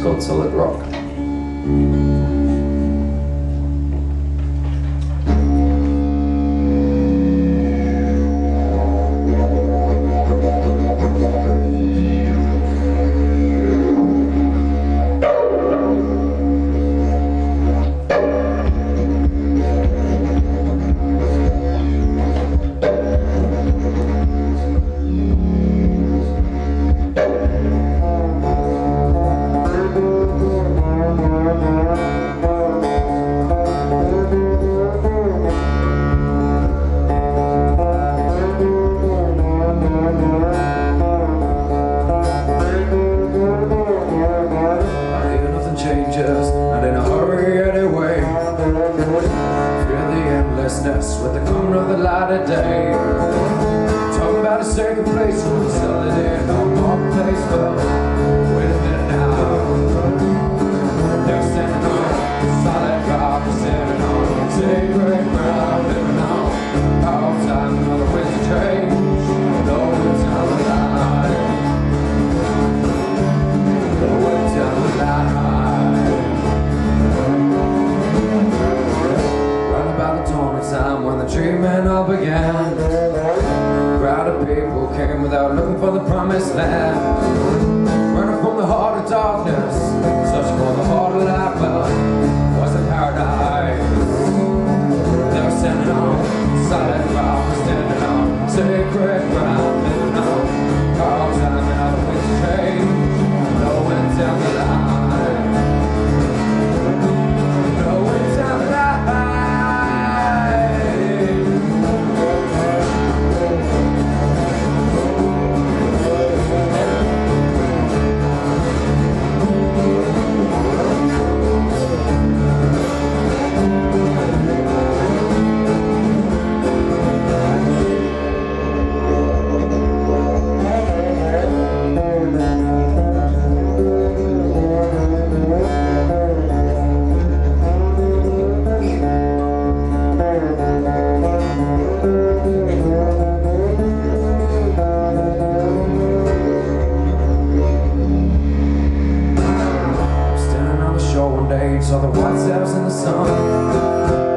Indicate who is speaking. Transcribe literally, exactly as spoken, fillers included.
Speaker 1: called Solid Rock.
Speaker 2: And in a hurry anyway, fear the endlessness with the coming of the light of day. Talking about a sacred place, so we sell it in no more place. But wait a minute now, they're standing on solid rock, we're standing on sacred ground, living on all time, another ways to change. No one's down the line, no one's down the line. Time when the treatment all began, a crowd of people came without looking for the promised land, running from the heart of darkness, searching for the heart of life. But was it paradise? They were standing on solid rock, we're standing on sacred ground, living on all time and all the ways to change. No one's down the line, no one's down the line. Saw the white sails in the sun,